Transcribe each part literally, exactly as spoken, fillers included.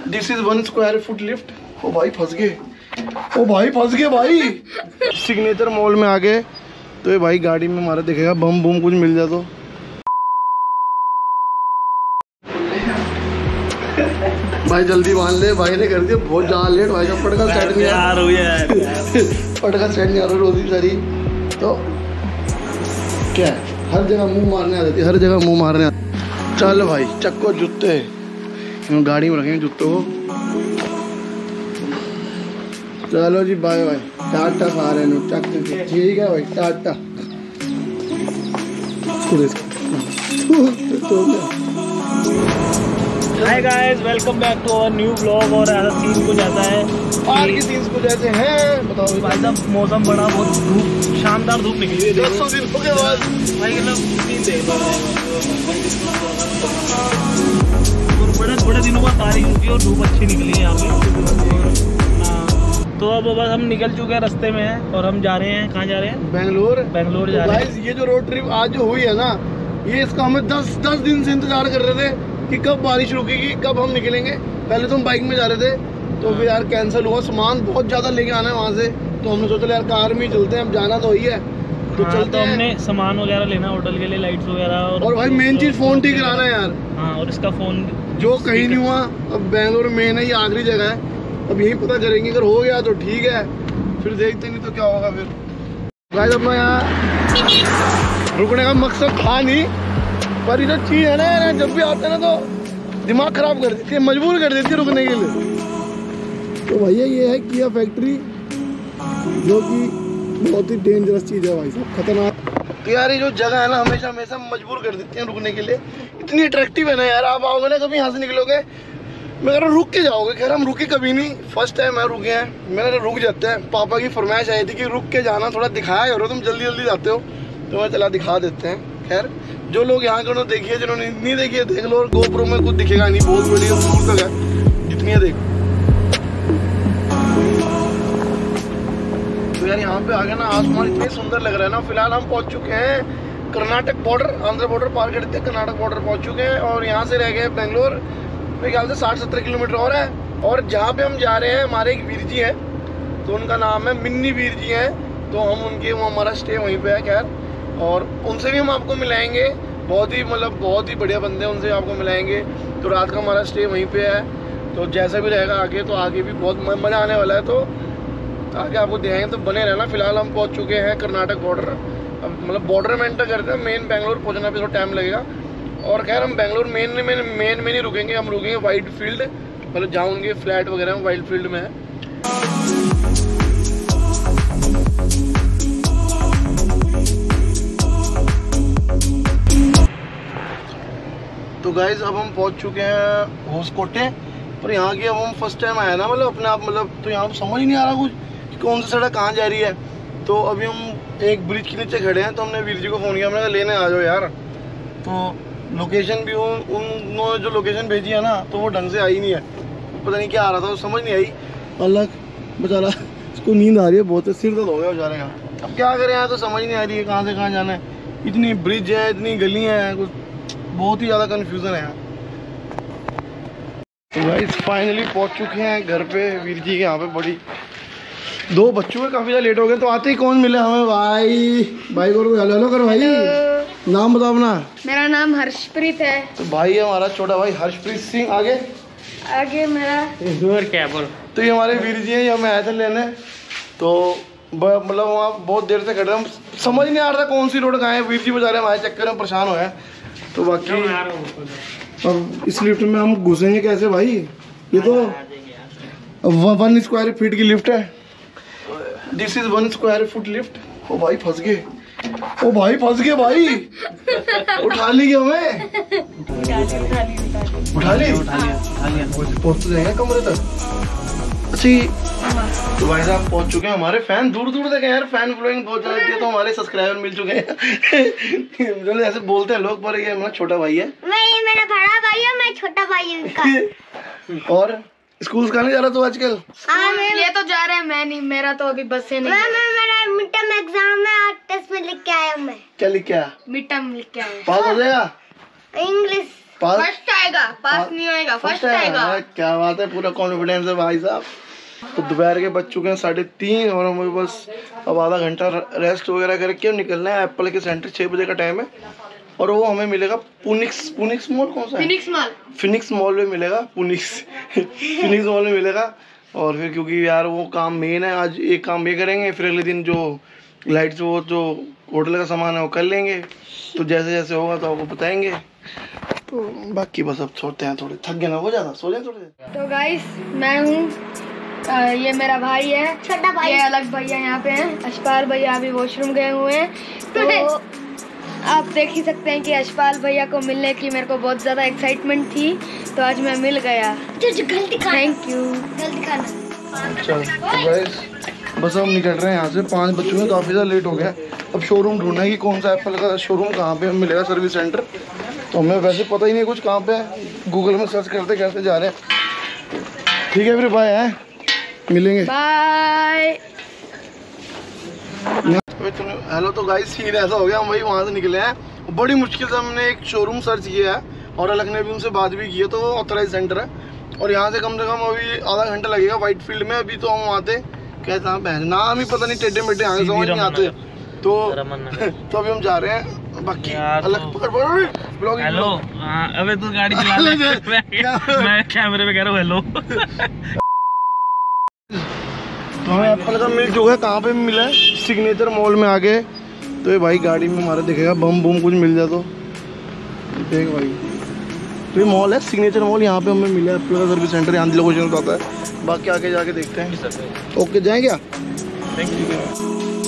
This is one square foot lift. Oh भाई फंस गए, ओ भाई फंस गए भाई। सिग्नेचर मॉल में आ गए तो ये भाई गाड़ी में हमारा दिखेगा बम बम कुछ मिल जाए तो। भाई जल्दी मान ले, भाई ने कर दिया बहुत ज्यादा लेट। भाई का पटका सेट नहीं आ रहा है, पटका सेट नहीं आ रहा रोजी सारी। तो क्या है, हर जगह मुंह मारने आ जाती है, हर जगह मुंह मारने आ। चल भाई चक्को जूते गाड़ी में रखेंगे जूतों को। चलो जी बाय बाय, टाटा सारे नो चक। ठीक है भाई tata. Hi guys, welcome back to our new vlog. और ऐसा सीन कुछ ऐसा है, बाहर के सीन्स कुछ ऐसे हैं, बताओ भाई साहब। मौसम बड़ा बहुत धूप, शानदार धूप निकली है दस सौ दिनों के बाद। भाई मतलब सीन देख और बड़े बड़े दिनों बाद बारिश रुकी और धूप अच्छी निकली है यहाँ पे। तो अब बस हम निकल चुके हैं, रास्ते में हैं और हम जा रहे हैं। कहाँ जा रहे हैं? बेंगलोर। बेंगलोर जा रहे हैं। ये जो रोड ट्रिप आज जो हुई है ना, ये इसका हमें दस दस दिन से इंतजार कर रहे थे कि कब बारिश रुकेगी, कब हम निकलेंगे। पहले तो हम बाइक में जा रहे थे, तो फिर यार कैंसिल हुआ। सामान बहुत ज़्यादा लेके आना है वहाँ से, तो हमने सोचा यार कार में ही चलते हैं, अब जाना तो वही है तो हाँ, चलते तो हैं। हमने सामान वगैरह लेना होटल के लिए, लाइट्स वगैरह। और, और भाई मेन चीज़ फ़ोन ठीक कराना है यार। हाँ, और इसका फ़ोन जो कहीं नहीं हुआ। अब बेंगलोर मेन है, ये आखिरी जगह है, अब यही पता करेंगे। अगर हो गया तो ठीक है, फिर देखते नहीं तो क्या होगा फिर। गाइस अपना यहाँ रुकने का मकसद था नहीं, पर ये जो चीज़ है ना, जब भी आते हैं ना तो दिमाग खराब कर देती है, मजबूर कर देती है रुकने के लिए। तो भैया ये है किया फैक्ट्री, जो कि बहुत ही डेंजरस चीज़ है भाई साहब, खतरनाक। तो यार ये जो जगह है ना, हमेशा हमेशा मजबूर कर देती है रुकने के लिए। इतनी अट्रैक्टिव है ना यार, आप आओगे ना कभी यहाँ से निकलोगे, मैं कह रहा हूँ रुक के जाओगे। खैर हम रुके कभी नहीं, फर्स्ट टाइम है रुके हैं। मैंने रुक जाते हैं, पापा की फरमाइश आई थी कि रुक के जाना, थोड़ा दिखाया करो, तुम जल्दी जल्दी जाते हो, तो मैं चला दिखा देते हैं। खैर जो लोग यहाँ के उन्होंने देखी है, जिन्होंने नहीं देखी है देख लो। और गोप्रो में कुछ दिखेगा नहीं, बहुत बड़ी दूर तक है, जितनी है देखो। तो यार यहाँ पे आगे ना आसमान इतने सुंदर लग रहा है ना। फिलहाल हम पहुँच चुके हैं कर्नाटक बॉर्डर, आंध्र बॉर्डर पार कर देते हैं, कर्नाटक बॉर्डर पहुँच चुके हैं। और यहाँ से रह गए बेंगलोर, मेरे ख्याल से साठ सत्तर किलोमीटर और है। और जहाँ पे हम जा रहे हैं, हमारे एक वीर जी हैं, तो उनका नाम है मिन्नी वीर जी हैं, तो हम उनके वो हमारा स्टे वहीं पे है। खैर और उनसे भी हम आपको मिलाएंगे, बहुत ही मतलब बहुत ही बढ़िया बंदे हैं, उनसे आपको मिलाएंगे। तो रात का हमारा स्टे वहीं पे है, तो जैसा भी रहेगा आगे, तो आगे भी बहुत मज़ा आने वाला है, तो आगे आपको दिखाएंगे, तो बने रहना। फिलहाल हम पहुँच चुके हैं कर्नाटक बॉर्डर। अब मतलब बॉर्डर में एंटर करते हैं, मेन बेंगलोर पहुँचना भी थोड़ा टाइम लगेगा। और खैर हम बेंगलोर मेन में मेन में नहीं रुकेंगे, हम रुकेंगे वाइट फील्ड, मतलब जहाँ उनके फ्लैट वगैरह में वाइट फील्ड में है। तो गाइज अब हम पहुँच चुके हैं होसकोटे। और यहाँ की अब हम फर्स्ट टाइम आए ना, मतलब अपने आप मतलब, तो यहाँ समझ ही नहीं आ रहा कुछ कि कौन सी सड़क कहाँ जा रही है। तो अभी हम एक ब्रिज के नीचे खड़े हैं, तो हमने वीर जी को फ़ोन किया, हमने कहा लेने आ जाओ यार। तो लोकेशन भी उन उन्होंने जो लोकेशन भेजी है ना, तो वो ढंग से आई नहीं है, पता नहीं क्या आ रहा था, वो समझ नहीं आई। अलग बेचारा इसको नींद आ रही है बहुत, सिर दर्द हो गया बेचारे का। अब क्या करें यहाँ, तो समझ नहीं आ रही है कहाँ से कहाँ जाना है। इतनी ब्रिज है, इतनी गली है, कुछ बहुत ही ज़्यादा कन्फ्यूज़न है यहाँ। तो गाइस फाइनली पहुँच चुके हैं घर पे वीर जी के यहाँ पे। बड़ी दो बच्चों में काफ़ी ज़्यादा लेट हो गए, तो आते ही कौन मिले हमें? भाई भाई को हेलो हेलो कर भाई। नाम बताओ अपना। मेरा नाम हर्षप्रीत है। तो भाई है हमारा छोटा भाई हर्षप्रीत सिंह। आगे आगे मेरा क्या बोल। तो ये हमारे वीर जी हैं, ये हमें आए थे लेने। तो मतलब वहाँ बहुत देर से खड़े, हम समझ नहीं आ रहा था कौन सी रोड कहाँ है। वीर जी बेचारे हमारे चक्कर में परेशान हुए हैं। तो बाकी अब इस लिफ्ट में हम घुसेंगे कैसे भाई? ये तो वन स्क्वायर फीट की लिफ्ट है। This is one square foot lift. Oh भाई फंस गए, ओ भाई फंस गए भाई। उठा ली क्या हमें? उठा ली उठा लिया पहुंच तो जाएंगे कमरे तक। अच्छी तो भाई साहब पहुंच चुके हैं। हमारे फैन दूर दूर तक है यार, फैन फॉलोइंग बहुत ज्यादा है, तो हमारे सब्सक्राइबर मिल चुके हैं। ऐसे बोलते हैं लोग, पर ये हमारा छोटा भाई है। मैं ये मेरा बड़ा भाई है, मैं छोटा भाई हूं इनका। और स्कूल कहाँ नहीं जा रहा तू आजकल? हाँ ये तो जा रहे हैं, मैं नहीं, मेरा तो अभी बस से नहीं। मैं, मैं मेरा मिड टर्म एग्जाम है, टेस्ट में लिख के आया मैं। क्या लिख के आया? मिड टर्म लिख के आया। पास हो जाएगा? इंग्लिश पास फर्स्ट आएगा, पास नहीं आएगा, फर्स्ट आएगा। क्या बात है, पूरा कॉन्फिडेंस है भाई साहब। तो दोपहर के बज चुके हैं साढ़े तीन और हमें बस अब आधा घंटा रेस्ट वगैरह करके निकलना है। एप्पल के सेंटर छः बजे का टाइम है और वो हमें मिलेगा पुनिक्स पुनिक्स मॉल, कौन सा है? Phoenix mall. फिनिक्स मॉल में मिलेगा, पुनिक्स फिनिक्स मॉल में मिलेगा। और फिर क्योंकि यार वो काम मेन है, आज एक काम ये करेंगे, फिर अगले दिन जो लाइट्स वो जो होटल का सामान है वो कर लेंगे। तो जैसे जैसे होगा तो आपको बताएंगे। तो बाकी बस अब सोते हैं, थोड़े थक गए ना, हो जाता सो जाए थोड़े देर। तो गाइस मैं हूँ, ये मेरा भाई है, छोटा भाई, ये अलग भैया यहाँ पे हैं। अशपाल भैया अभी वॉशरूम गए हुए हैं। तो आप देख ही सकते हैं कि अशपाल भैया को मिलने की मेरे को बहुत ज़्यादा एक्साइटमेंट थी, तो आज मैं मिल गया। Thank you. अच्छा तो गाइस बस हम निकल रहे हैं यहाँ से, पाँच बज चुके हैं, काफ़ी ज़्यादा लेट हो गया। अब शोरूम ढूंढना है कि कौन सा एप्पल का शोरूम कहाँ पे मिलेगा, सर्विस सेंटर। तो हमें वैसे पता ही नहीं कुछ कहाँ पे है, गूगल में सर्च करते करते जा रहे हैं। ठीक है फिर बाय, है मिलेंगे, बाय। हेलो। तो गाइस सीन ऐसा हो गया, हम वही वहाँ से निकले हैं। बड़ी मुश्किल से हमने एक शोरूम सर्च किया है और अलग ने भी उनसे बात भी की है। तो वो ऑथराइज सेंटर है और यहाँ से कम से कम अभी आधा घंटा लगेगा व्हाइट फील्ड में। अभी तो हम वहाँ थे, कहता है नाम ही पता नहीं, टेढ़े मेढ़े आगे समझ नहीं आते। तो तो अभी हम जा रहे हैं। बाकी अलग ब्लॉग। हेलो, अबे तू गाड़ी चला ले, मैं कैमरे पे कह रहा हूँ हेलो। तो हमें एप्पल का मिल चुका है, कहाँ पे मिला है? सिग्नेचर मॉल में आगे। तो ये भाई गाड़ी में हमारा दिखेगा, बम बम कुछ मिल जाए तो देख भाई। तो ये मॉल है सिग्नेचर मॉल, यहाँ पे हमें मिला है एप्पल का सर्विस सेंटर, यहाँ लोकेशन बताता है। बाकी आगे जाके देखते हैं। ओके जाएँ क्या? Thank you.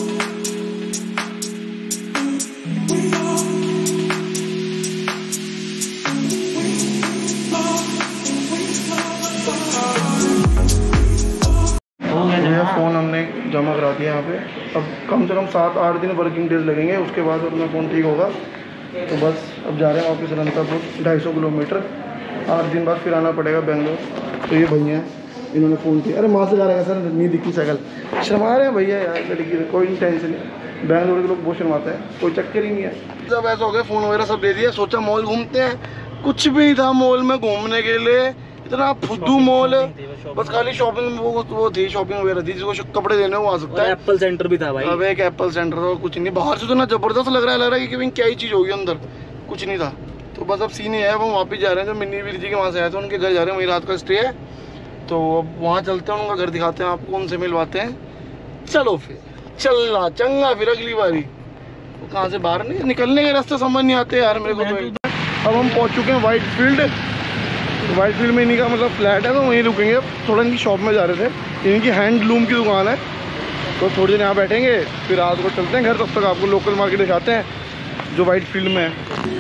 फ़ोन हमने जमा करा दिया यहाँ पे। अब कम से कम सात आठ दिन वर्किंग डेज लगेंगे, उसके बाद अपना फ़ोन ठीक होगा। तो बस अब जा रहे हैं वापस अनंतापुर, ढाई सौ किलोमीटर। आठ दिन बाद फिर आना पड़ेगा बेंगलोर। तो ये भैया हैं, इन्होंने फ़ोन किया। अरे माँ से जा रहे हैं सर, नहीं दिखती शकल, शर्मा रहे हैं भैया यार लड़की। कोई नहीं टेंशन नहीं, बेंगलोर के लोग बहुत शर्माते हैं, कोई चक्कर ही नहीं है। जब ऐसा हो गया फ़ोन वगैरह सब दे दिया, सोचा मॉल घूमते हैं। कुछ भी नहीं था मॉल में घूमने के लिए, इतना फुद्दू मॉल, बस खाली शॉपिंग वो वो थी, शॉपिंग वगैरह थी। जिसको कपड़े देने वो आ सकता है। एप्पल सेंटर भी था भाई। अब एक एप्पल सेंटर था, कुछ नहीं। बाहर से तो ना जबरदस्त लग रहा है, लग रहा है कि क्या ही चीज़ होगी, अंदर कुछ नहीं था। तो बस अब सीन है, वो वापस जा रहे हैं। जो मिन्नी वीर जी के वहाँ से आए थे, उनके घर जा रहे हैं, वहीं रात का स्टे है। तो अब वहाँ चलते हैं, उनका घर दिखाते हैं आपको, उनसे मिलवाते हैं। चलो फिर चलना चंगा, फिर अगली बारी कहाँ से बाहर नहीं निकलने के रास्ते समझ नहीं आते यार मेरे को। तो अब हम पहुँच चुके हैं वाइट फील्ड। वाइट फील्ड में इन्हीं का मतलब फ्लैट है, तो वहीं रुकेंगे। थोड़ा इनकी शॉप में जा रहे थे, इनकी हैंडलूम की दुकान है। तो थोड़ी देर यहाँ बैठेंगे, फिर रात को चलते हैं घर। तब तक आपको लोकल मार्केट दिखाते हैं जो वाइट फील्ड में है।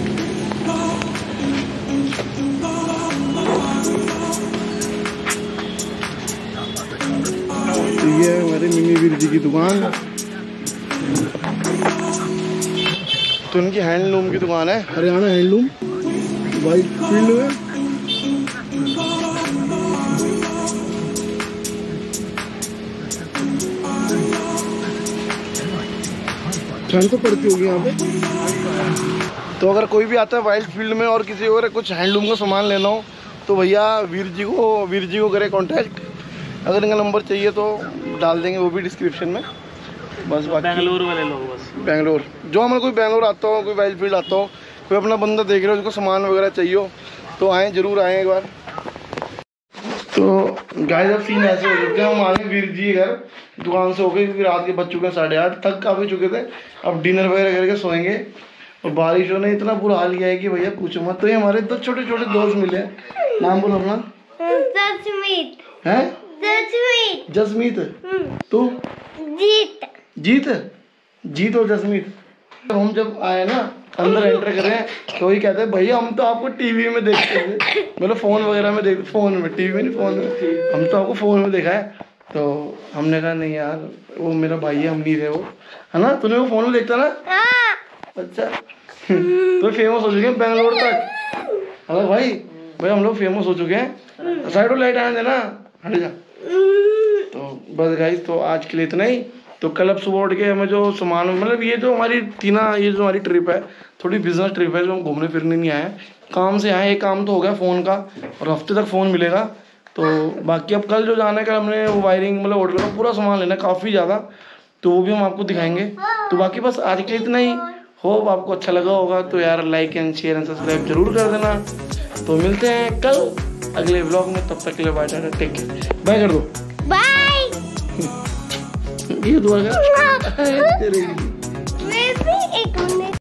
तो ये है हमारे मिनी वीर जी की दुकान। तो इनकी हैंडलूम की दुकान है, हरियाणा हैंडलूम, वाइट फील्ड में। ठंड तो पड़ती होगी यहाँ पे। तो अगर कोई भी आता है वाइल्ड फील्ड में और किसी और कुछ हैंडलूम का सामान लेना हो तो भैया वीर जी को वीर जी को करें कांटेक्ट। अगर इनका नंबर चाहिए तो डाल देंगे, वो भी डिस्क्रिप्शन में। बस बेंगलोर वाले लोग, बस बेंगलोर, जो हमारे कोई बेंगलोर आता हो, कोई वाइल्ड फील्ड आता हो, कोई अपना बंदा देख रहे हो जिसको सामान वगैरह चाहिए हो, तो आएँ, ज़रूर आएँ एक बार। तो गाइस अब सीन ऐसे हो चुके हैं, हम आए वीर जी घर दुकान से होके, क्योंकि रात के बज चुके हैं साढ़े आठ, थक काफ़ी चुके थे। अब डिनर वगैरह करके सोएंगे। और बारिशों ने इतना बुरा हाल किया है कि भैया पूछो मत। तो ये हमारे दो छोटे छोटे दोस्त मिले, नाम बोलो अपना। जसमीत है जसमीत जसमीत। तू? जीत जीत जीत और जसमीत। हम जब आए ना, अंदर एंटर कर रहे हैं, तो वही कहते हैं भैया हम तो आपको टीवी में देखते थे, मतलब फ़ोन वगैरह में देख, फ़ोन में, टीवी में नहीं, फ़ोन में, हम तो आपको फ़ोन में देखा है। तो हमने कहा नहीं यार, वो मेरा भाई है, हम नहीं थे वो, है ना? तूने वो फ़ोन में देखता ना? अच्छा। तो फेमस हो चुके हैं बेंगलोर तक। अरे भाई भाई हम लोग फेमस हो चुके हैं। साइड लाइट आने देना, हट जा। तो बस गाइस, तो आज के लिए इतना ही। तो तो कल अब सुबह उठ के हमें जो सामान, मतलब ये जो हमारी थी ना, ये जो हमारी ट्रिप है थोड़ी बिजनेस ट्रिप है, जो हम घूमने फिरने नहीं आए, काम से आए। एक काम तो हो गया फ़ोन का, और हफ्ते तक फ़ोन मिलेगा। तो बाकी अब कल जो जाना है, कल हमने वो वायरिंग मतलब होटल का पूरा सामान लेना है, काफ़ी ज़्यादा, तो वो भी हम आपको दिखाएंगे। तो बाकी बस आज के इतना ही। होप आपको अच्छा लगा होगा, तो यार like and share and subscribe जरूर कर देना। तो मिलते हैं कल अगले व्लॉग में, तब तक के लिए bye tata, take care, bye कर दो, बाय। ये दुआ कर। मैं भी एक